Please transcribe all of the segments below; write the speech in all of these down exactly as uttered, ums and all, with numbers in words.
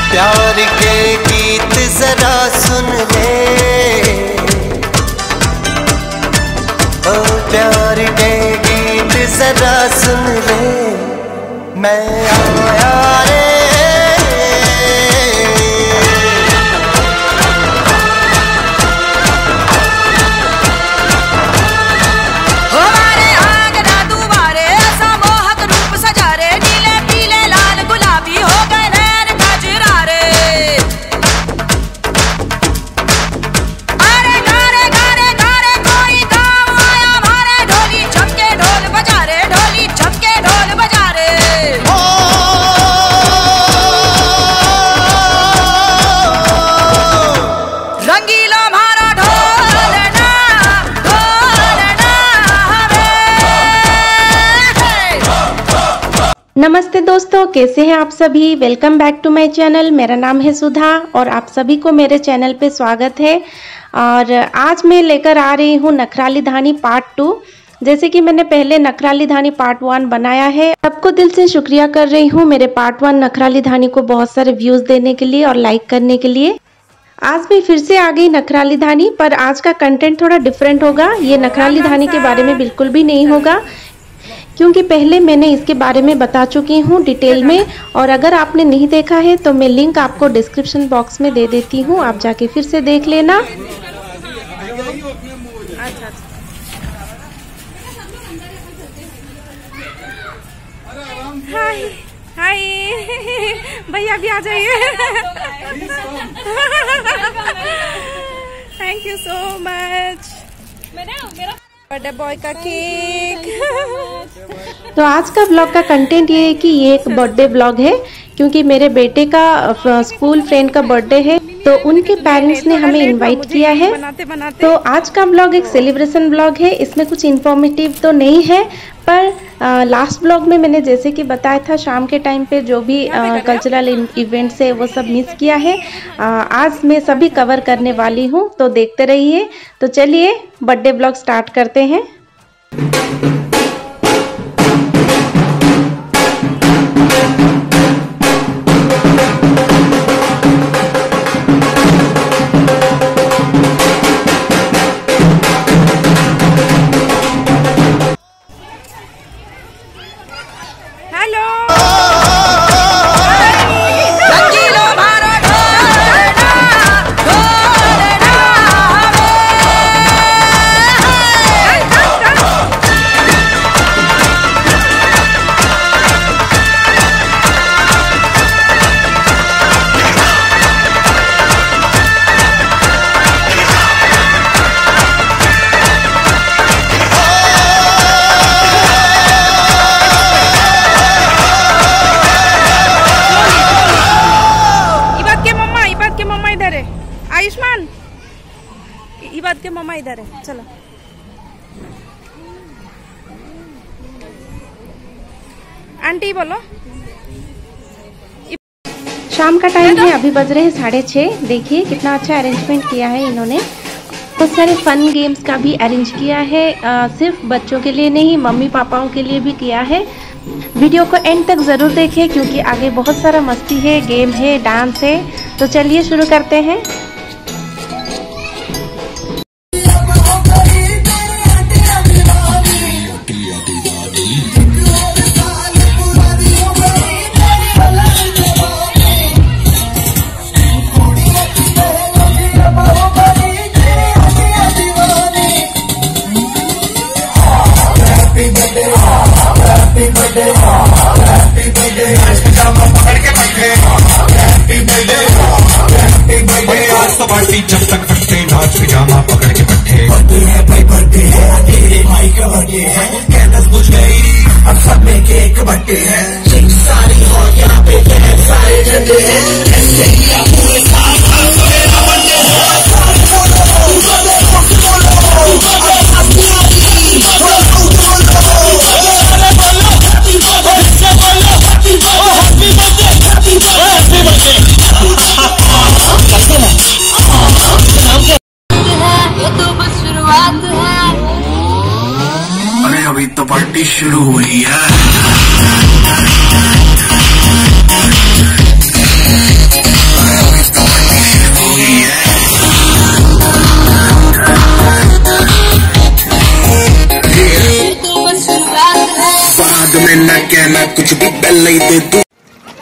प्यार के गीत जरा सुन ले, ओ प्यार के गीत जरा सुन ले, मैं आया रे। नमस्ते दोस्तों, कैसे हैं आप सभी। Welcome back to my channel. मेरा नाम है सुधा और आप सभी को मेरे चैनल पे स्वागत है। और आज मैं लेकर आ रही हूँ नखराली धानी पार्ट टू। जैसे कि मैंने पहले नखराली धानी पार्ट वन बनाया है, सबको दिल से शुक्रिया कर रही हूँ मेरे पार्ट वन नखराली धानी को बहुत सारे व्यूज़ देने के लिए और लाइक करने के लिए। आज मैं फिर से आ गई नखराली धानी, पर आज का कंटेंट थोड़ा डिफरेंट होगा। ये नखराली धानी के बारे में बिल्कुल भी नहीं होगा, क्योंकि पहले मैंने इसके बारे में बता चुकी हूँ डिटेल में। और अगर आपने नहीं देखा है तो मैं लिंक आपको डिस्क्रिप्शन बॉक्स में दे देती हूँ, आप जाके फिर से देख लेना। हाय हाय भैया भी आ जाइए। Thank you so much. Birthday boy का केक। तो आज का ब्लॉग का कंटेंट ये है कि ये एक बर्थडे ब्लॉग है, क्योंकि मेरे बेटे का स्कूल फ्रेंड का बर्थडे है, तो उनके पेरेंट्स ने हमें इनवाइट किया है। बनाते बनाते। तो आज का ब्लॉग एक सेलिब्रेशन ब्लॉग है। इसमें कुछ इन्फॉर्मेटिव तो नहीं है, पर आ, लास्ट ब्लॉग में मैंने जैसे कि बताया था शाम के टाइम पे जो भी कल्चरल इवेंट्स है वो सब मिस किया है। आ, आज मैं सभी कवर करने वाली हूँ, तो देखते रहिए। तो चलिए बर्थडे ब्लॉग स्टार्ट करते हैं। आयुष्मान, इबाद के मम्मा इधर है, चलो। आंटी बोलो। शाम का टाइम है, अभी बज रहे हैं साढ़े छः। देखिए कितना अच्छा अरेंजमेंट किया है इन्होंने। बहुत सारे फन गेम्स का भी अरेंज किया है, आ, सिर्फ बच्चों के लिए नहीं, मम्मी पापाओं के लिए भी किया है। वीडियो को एंड तक ज़रूर देखें, क्योंकि आगे बहुत सारा मस्ती है, गेम है, डांस है। तो चलिए शुरू करते हैं। जब तक फटते नाच पिजामा पकड़ के बैठे। बर्थडे है भाई, बर्थडे है, तेरे भाई का बर्थडे है। कैंडल्स बुझ गई, अब सब में केक बर्थडे है। चिंग सारी हो यहाँ पे बहुत सारे झंडे हैं। ऐसे ही आप पूरे साल भर मेरा बर्थडे है। अभी तो पार्टी शुरू हुई है। मैं कुछ भी पहले ही दे दूं।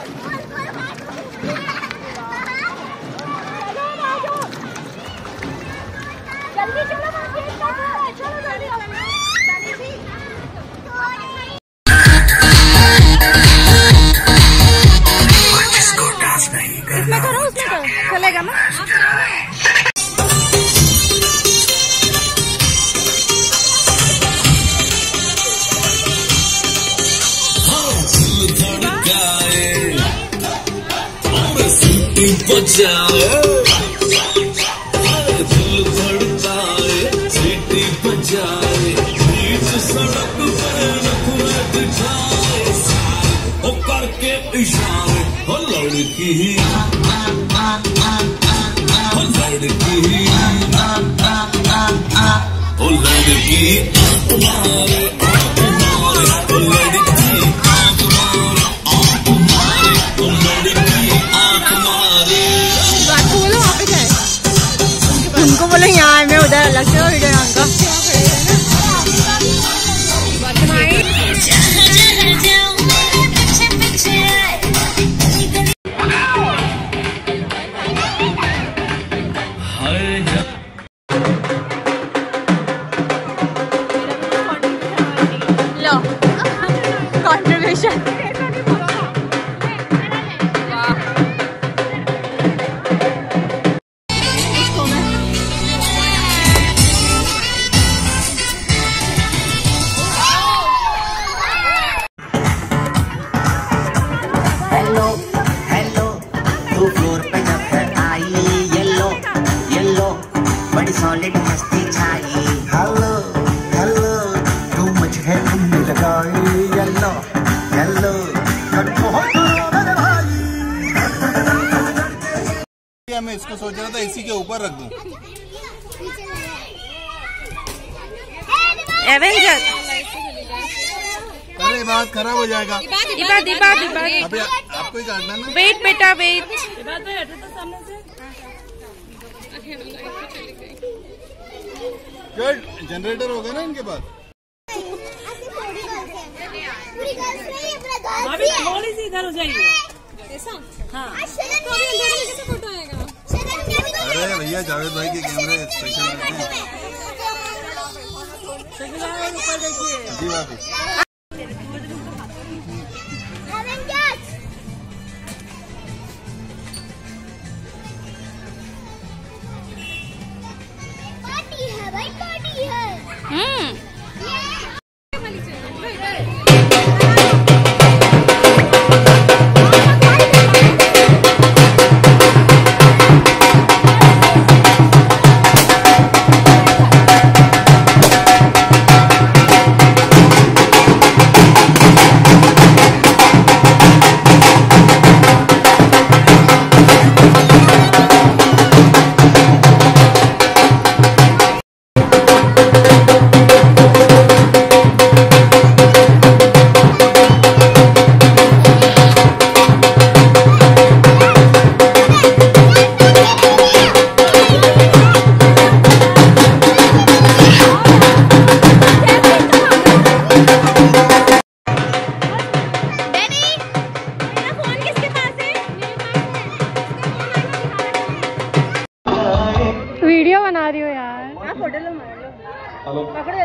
चलेगा ना? बजाए दिल धड़काए सीटी बजाए बीच सड़क पे रखूं बिठाए ओ करके इशारे ओ लड़की ओ लड़की ओ लड़की तुम्हारे ओ लड़की उनको बोलो यहाँ मैं उधर अलग से वीडियो का लो कंट्रीब्यूशन सॉलिड मस्ती छाई। हेलो हेलो तू मुझे घूमने लगाई। येलो येलो मैं इसको सोच रहा था इसी के ऊपर रख दूं। एवेंजर अरे बात खराब हो जाएगा। इबा इबा इबा अबे आपको ही काटना ना। वेट बेटा वेट जनरेटर होगा ना इनके पास। इधर हो जाइए। हाँ। अरे भैया जावेद भाई के कैमरे स्पेशल जी बात वीडियो बना रही हो यार। फोटो लो लो पकड़ो।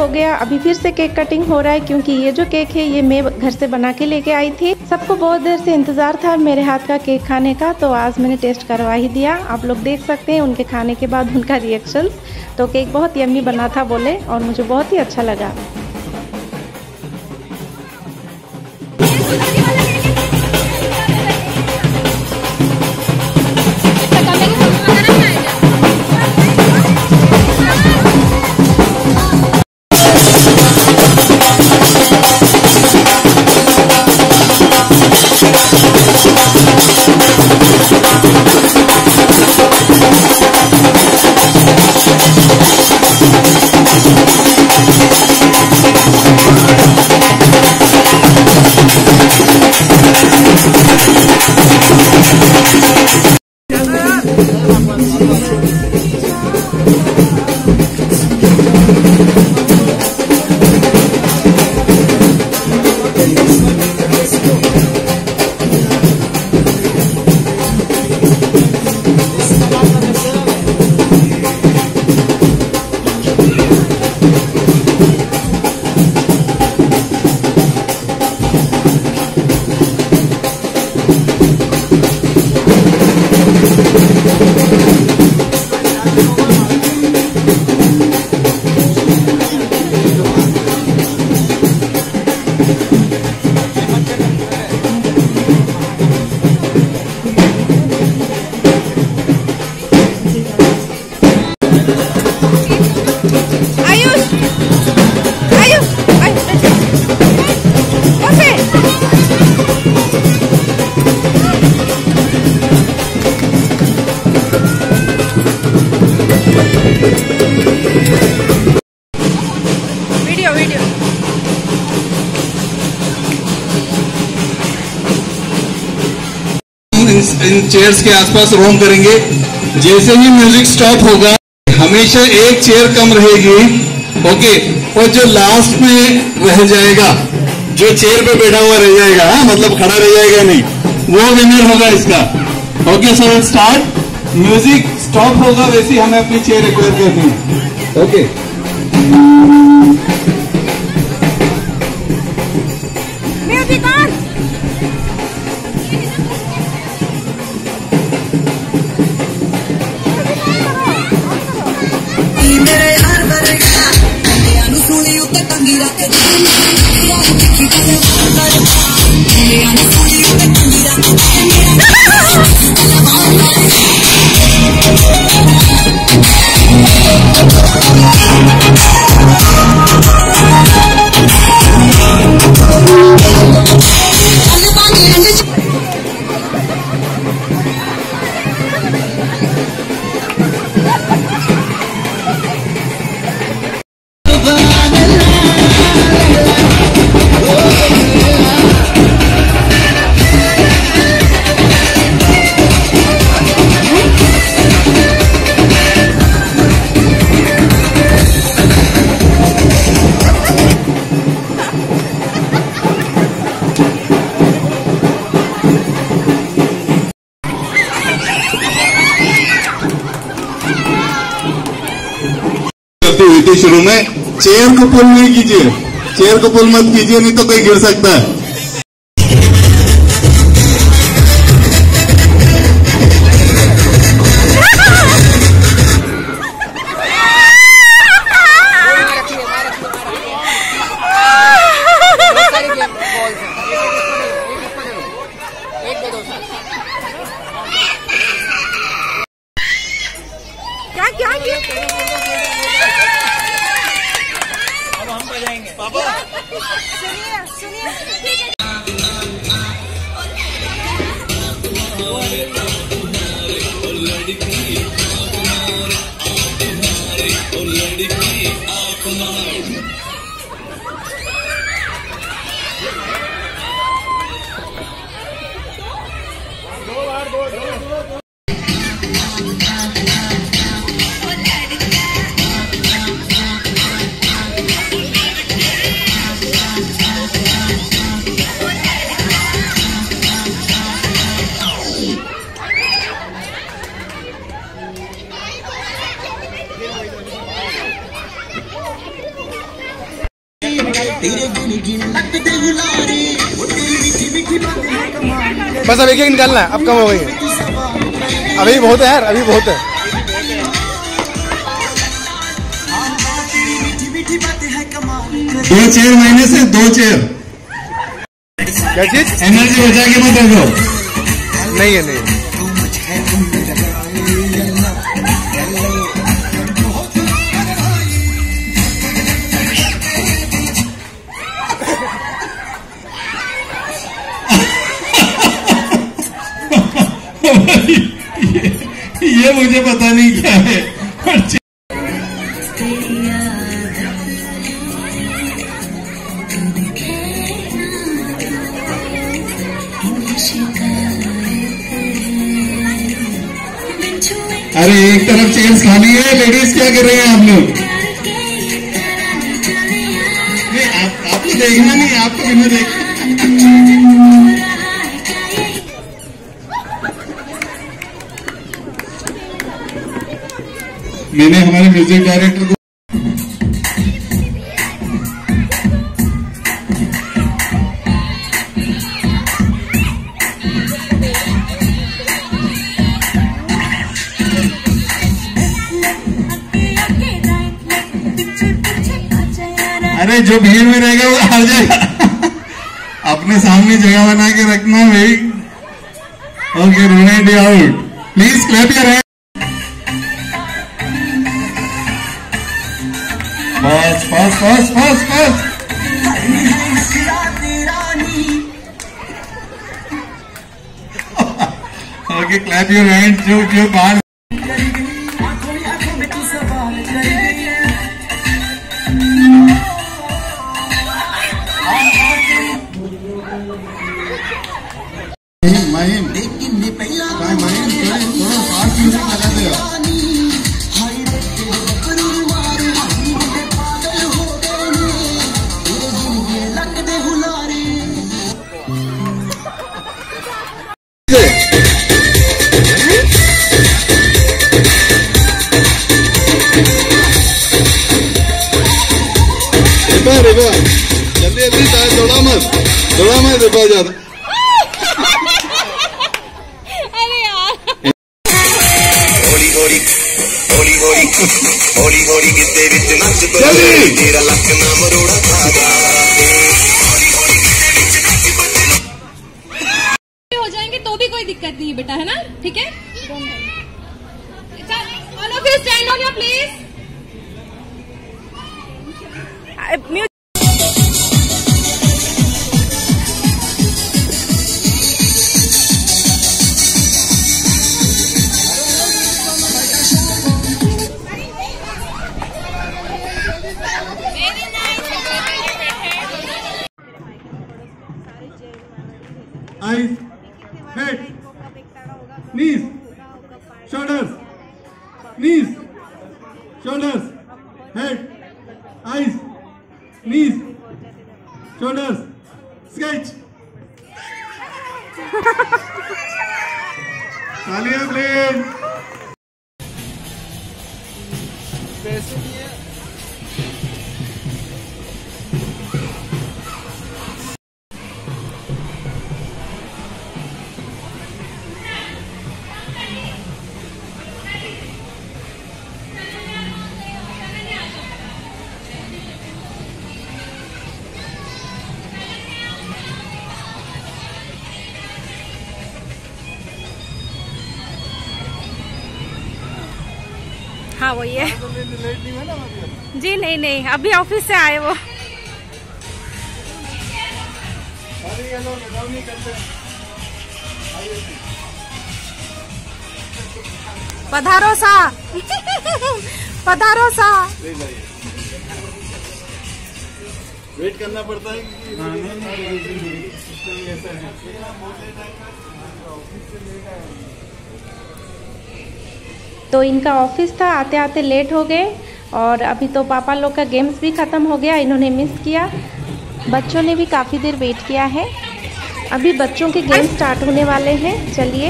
हो गया। अभी फिर से केक कटिंग हो रहा है क्योंकि ये जो केक है ये मैं घर से बना के लेके आई थी। सबको बहुत देर से इंतज़ार था मेरे हाथ का केक खाने का, तो आज मैंने टेस्ट करवा ही दिया। आप लोग देख सकते हैं उनके खाने के बाद उनका रिएक्शंस। तो केक बहुत यम्मी बना था बोले, और मुझे बहुत ही अच्छा लगा। इन चेयर्स के आसपास रोम करेंगे। जैसे ही म्यूजिक स्टॉप होगा हमेशा एक चेयर कम रहेगी, ओके, और जो लास्ट में रह जाएगा, जो चेयर पे बैठा हुआ रह जाएगा, हाँ, मतलब खड़ा रह जाएगा नहीं, वो विनर होगा इसका। Okay, so start. Music stop होगा वैसे हमें अपनी चेयर एक्वायर करनी है। Okay, music on. शुरू में चेयर को पुल नहीं कीजिए, चेयर को पुल मत कीजिए, नहीं तो कोई गिर सकता है। क्या क्या क्या सुनिए सुनिए बस अब एक एक निकालना है, अब कम हो गई है। अभी बहुत है यार, अभी बहुत है। दो चेयर महीने से दो चेयर। क्या चीज? एनर्जी बचा के मत रखो। नहीं है, नहीं है। ये, ये मुझे पता नहीं क्या है। अरे एक तरफ चेयर्स खाली है, लेडीज क्या कर रहे हैं आप लोग? नहीं, आप आपको देखना नहीं, आपको बिना देख। मैंने हमारे म्यूजिक डायरेक्टर को अरे जो भीड़ में रहेगा वो आ जाएगा। अपने सामने जगह बना के रखना भाई। Okay, Ronit out. Please clap your hand. बस बस बस बस बस। Okay, clap your hand. जो जो बाहर महिम महिम थोड़ा फास्ट म्यूजिक लगा देगा। रेबा जल्दी जल्दी दौड़ा मत, दौड़ा मत रेबा ज्यादा। होली होली किसदे विच नच बजे तेरा लक ना मरोड़ा धागा। हो जाएंगे तो भी कोई दिक्कत नहीं है बेटा, है ना? ठीक है, all of you stand on your place. Eyes, head, knees, shoulders, knees, shoulders, head, eyes, knees, shoulders, sketch. तालियां प्लीज। हाँ वही है जी। नहीं नहीं, अभी ऑफिस से आए वो। पधारो सा पधारो सा। वेट करना पड़ता है तो इनका ऑफिस था, आते आते लेट हो गए और अभी तो पापा लोग का गेम्स भी ख़त्म हो गया, इन्होंने मिस किया। बच्चों ने भी काफ़ी देर वेट किया है। अभी बच्चों के गेम स्टार्ट होने वाले हैं। चलिए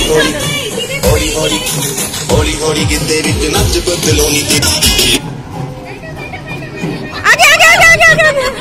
होली होली होली होली होली गिद्दे विच नच बदलोनी दी आगे आगे आगे आगे आगे आगे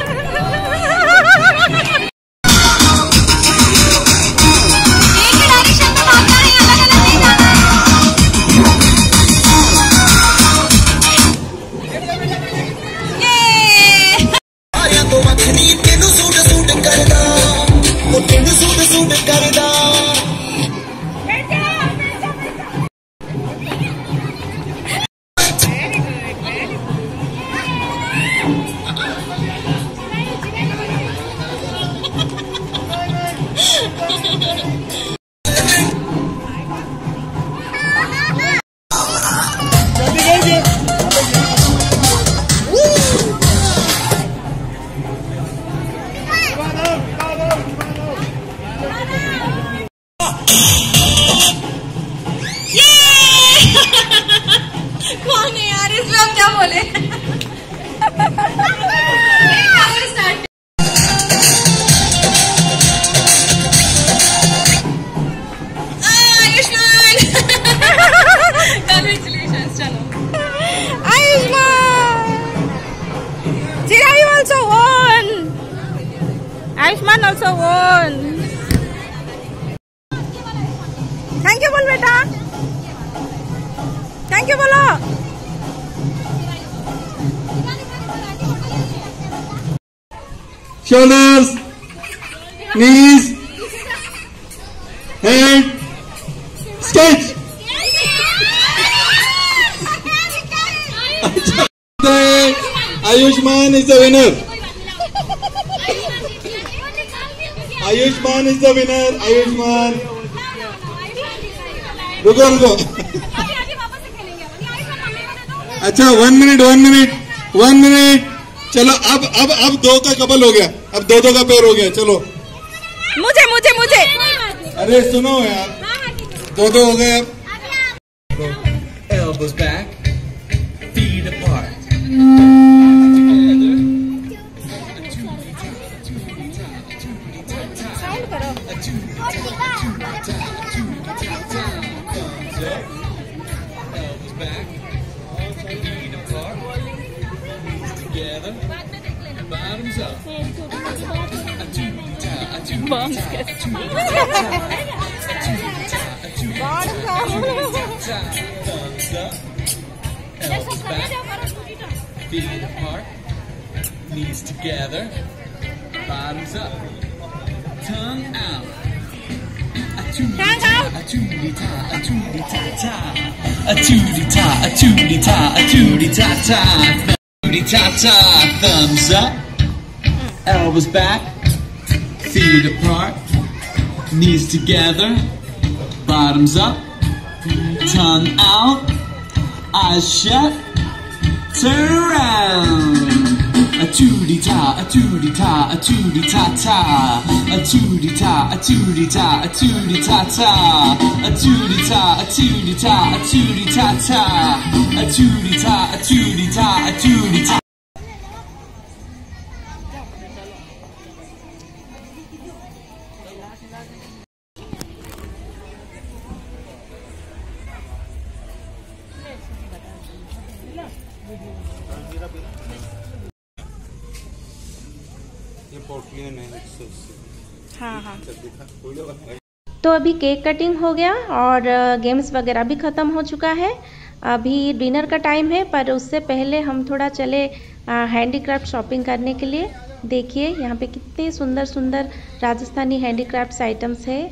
Ayushman also won. Thank you बोल बेटा. Thank you बोलो. Shoulders, knees, head, sketch. Ayushman is the winner. Ayushman is the winner. Ayushman. रुको रुको. अच्छा one minute one minute one minute. चलो अब अब अब दो का कपल हो गया. अब दो दो का पैर हो गया. चलो. मुझे मुझे मुझे. अरे सुनो यार. दो दो हो गए अब. Elbows back, feet apart. Feet apart, knees together, bottoms up, tongue out. A tootie ta, a tootie ta, a tootie ta, a tootie ta, a tootie ta ta, tootie ta ta, thumbs up, elbows back, feet apart, knees together, bottoms up, tongue out, eyes shut. Turn around. A tootie ta, a tootie ta, a tootie ta ta, a tootie ta, a tootie ta, a tootie ta ta, a tootie ta, a tootie ta, a tootie ta ta, a tootie ta, a tootie ta, a tootie ta. हाँ हाँ. तो अभी cake cutting हो गया और games वगैरह भी ख़त्म हो चुका है. अभी डिनर का टाइम है, पर उससे पहले हम थोड़ा चले हैंडीक्राफ्ट शॉपिंग करने के लिए. देखिए यहाँ पे कितने सुंदर सुंदर राजस्थानी हैंडीक्राफ्ट्स आइटम्स है.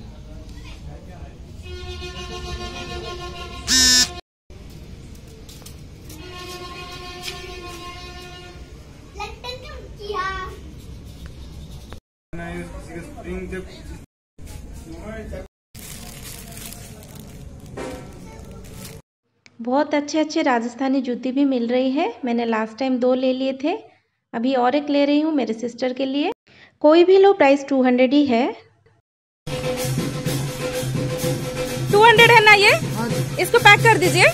बहुत अच्छे अच्छे राजस्थानी जूती भी मिल रही है. मैंने लास्ट टाइम दो ले लिए थे, अभी और एक ले रही हूँ मेरे सिस्टर के लिए. कोई भी लो, प्राइस टू हंड्रेड ही है. टू हंड्रेड है ना ये? इसको पैक कर दीजिए.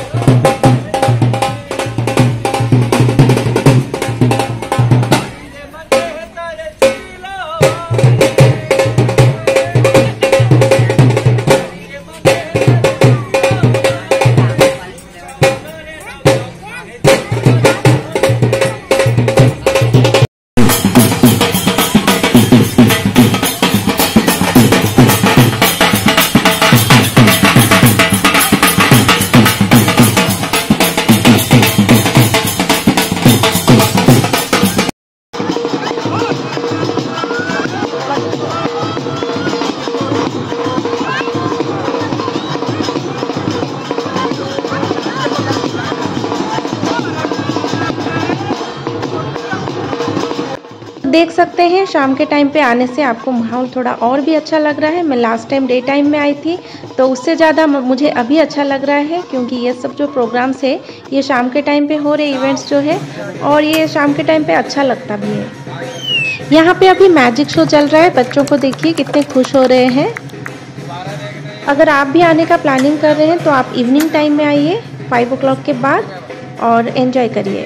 देख सकते हैं शाम के टाइम पे आने से आपको माहौल थोड़ा और भी अच्छा लग रहा है। मैं लास्ट टाइम डे टाइम में आई थी तो उससे ज़्यादा मुझे अभी अच्छा लग रहा है, क्योंकि ये सब जो प्रोग्राम्स है ये शाम के टाइम पे हो रहे इवेंट्स जो है, और ये शाम के टाइम पे अच्छा लगता भी है। यहाँ पे अभी मैजिक शो चल रहा है, बच्चों को देखिए कितने खुश हो रहे हैं। अगर आप भी आने का प्लानिंग कर रहे हैं तो आप इवनिंग टाइम में आइए फाइव ओ क्लॉक के बाद और एंजॉय करिए।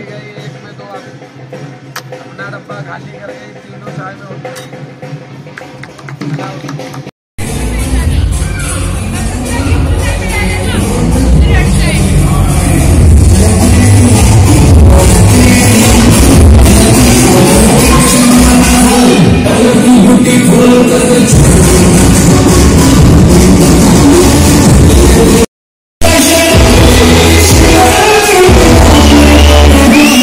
खाली करके तीनों साइड में Beautiful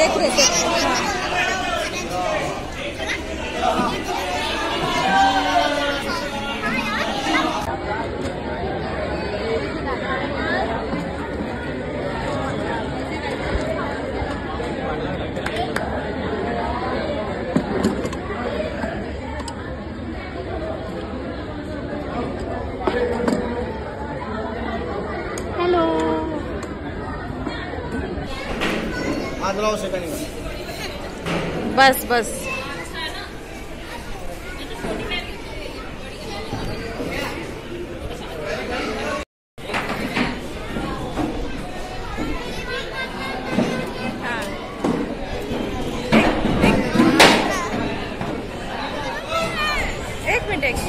देख रहे थे। हेलो, बस बस एक मिनट एक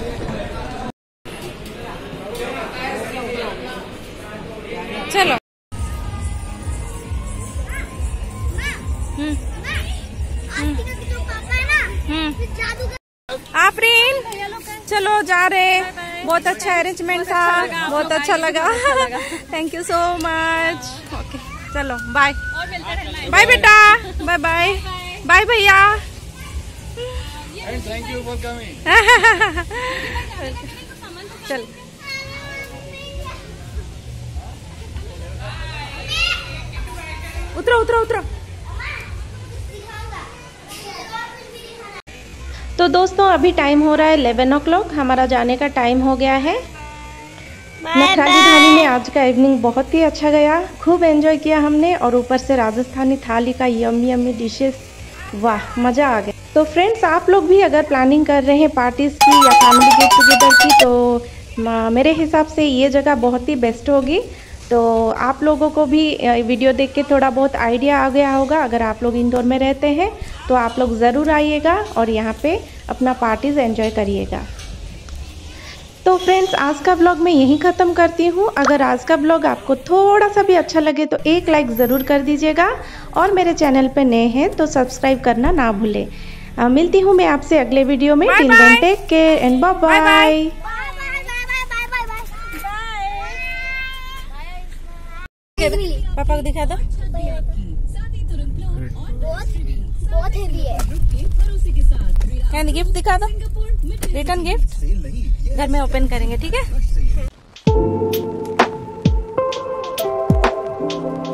चलो। आफरीन चलो जा रहे। बहुत अच्छा अरेंजमेंट था, बहुत अच्छा लगा। Thank you so much. Okay चलो बाय बाय बेटा, बाय बाय बाय भैया। Thank you for coming. चल उतरो उतरो उतरो। तो दोस्तों अभी टाइम हो रहा है इलेवन ओ क्लॉक, हमारा जाने का टाइम हो गया है। नखराली धानी में आज का इवनिंग बहुत ही अच्छा गया, खूब एंजॉय किया हमने, और ऊपर से राजस्थानी थाली का यम्मी यम्मी डिशेस, वाह मज़ा आ गया। तो फ्रेंड्स आप लोग भी अगर प्लानिंग कर रहे हैं पार्टीज़ की या फैमिली गेट टुगेदर की, तो मेरे हिसाब से ये जगह बहुत ही बेस्ट होगी। तो आप लोगों को भी वीडियो देख के थोड़ा बहुत आइडिया आ गया होगा। अगर आप लोग इंदौर में रहते हैं तो आप लोग ज़रूर आइएगा और यहाँ पे अपना पार्टीज़ एंजॉय करिएगा। तो फ्रेंड्स आज का ब्लॉग मैं यहीं ख़त्म करती हूँ। अगर आज का ब्लॉग आपको थोड़ा सा भी अच्छा लगे तो एक लाइक ज़रूर कर दीजिएगा, और मेरे चैनल पे नए हैं तो सब्सक्राइब करना ना भूलें। मिलती हूँ मैं आपसे अगले वीडियो में। Till then take care and bye bye. पापा को दिखा दो। बहुत हेवी है। कैन गिफ्ट दिखा दो, रिटर्न गिफ्ट घर में ओपन करेंगे, ठीक है।